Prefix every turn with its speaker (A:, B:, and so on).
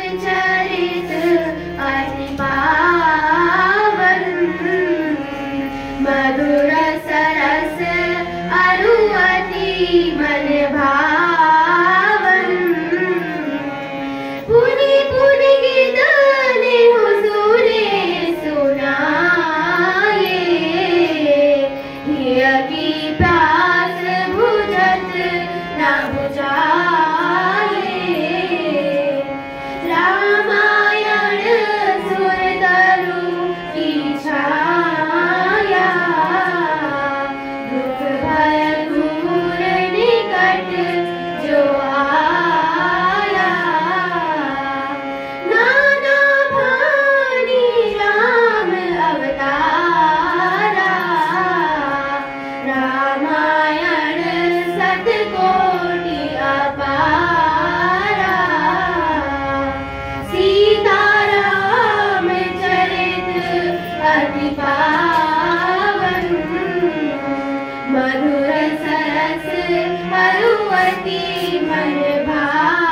A: चरित अति पावन, मधुर सरस अरु अति मन भावन। पुनि पुनि गीत नेहु सुरे सुनाए, हिय की प्यास बुझत न बुझाए। रामायण सुर तरु की छाया, दुख भय दूर निकट जो आया। नाना भानी राम अवतारा, रामायण सतकोटि अपारा। सीता राम चरित अति पावन, मधुर सरस अरु अति मन भावन।